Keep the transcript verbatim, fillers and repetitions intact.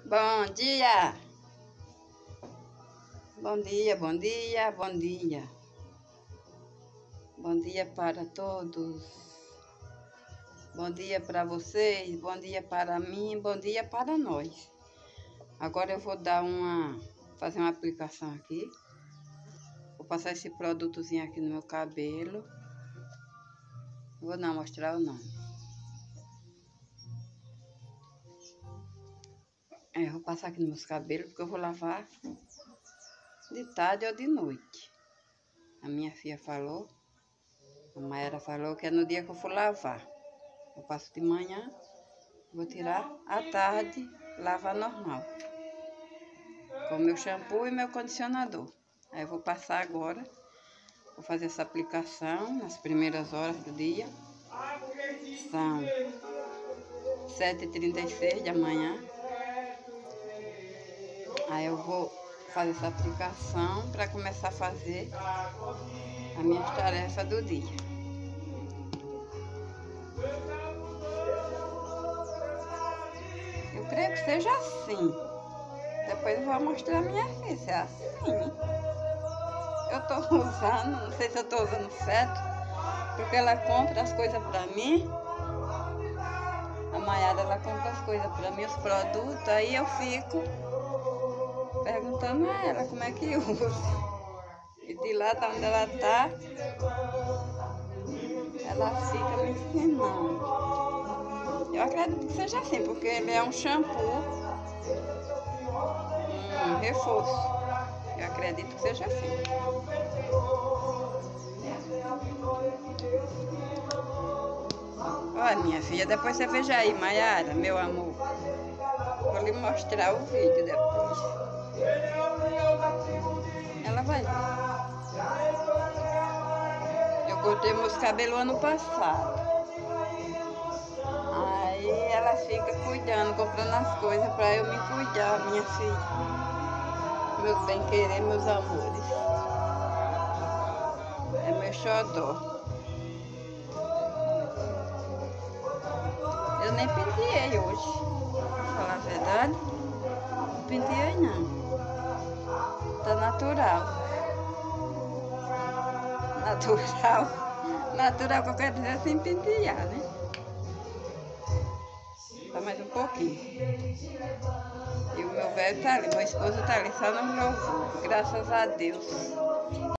Bom dia! Bom dia, bom dia, bom dia. Bom dia para todos. Bom dia para vocês, bom dia para mim, bom dia para nós. Agora eu vou dar uma, fazer uma aplicação aqui. Vou passar esse produtozinho aqui no meu cabelo. Vou não mostrar o nome. É, vou passar aqui nos meus cabelos porque eu vou lavar de tarde ou de noite. A minha filha falou, a Mayara falou que é no dia que eu for lavar. Eu passo de manhã, vou tirar à tarde, lavar normal. Com meu shampoo e meu condicionador. Aí eu vou passar agora, vou fazer essa aplicação nas primeiras horas do dia. São sete e trinta e seis da manhã. Aí eu vou fazer essa aplicação para começar a fazer as minhas tarefas do dia. Eu creio que seja assim. Depois eu vou mostrar a minha filha se é assim. Eu tô usando, não sei se eu tô usando certo, porque ela compra as coisas para mim. A Mayara, ela compra as coisas para mim, os produtos, aí eu fico perguntando a ela como é que usa. E de lá, da onde ela tá, ela fica me ensinando. Eu acredito que seja assim, porque ele é um shampoo, um reforço. Eu acredito que seja assim. Olha, minha filha, depois você veja aí, Mayara, meu amor. Vou lhe mostrar o vídeo depois. Ela vai. Eu cortei meus cabelos ano passado. Aí ela fica cuidando, comprando as coisas pra eu me cuidar, minha filha. Meus bem-querer, meus amores. É meu xodó. Eu nem penteei hoje. Pra falar a verdade, não penteei não. Tá natural. Natural. Natural que eu quero dizer sem pentear, né? Tá mais um pouquinho. E o meu velho tá ali, meu esposo tá ali, só não me louvou. Graças a Deus.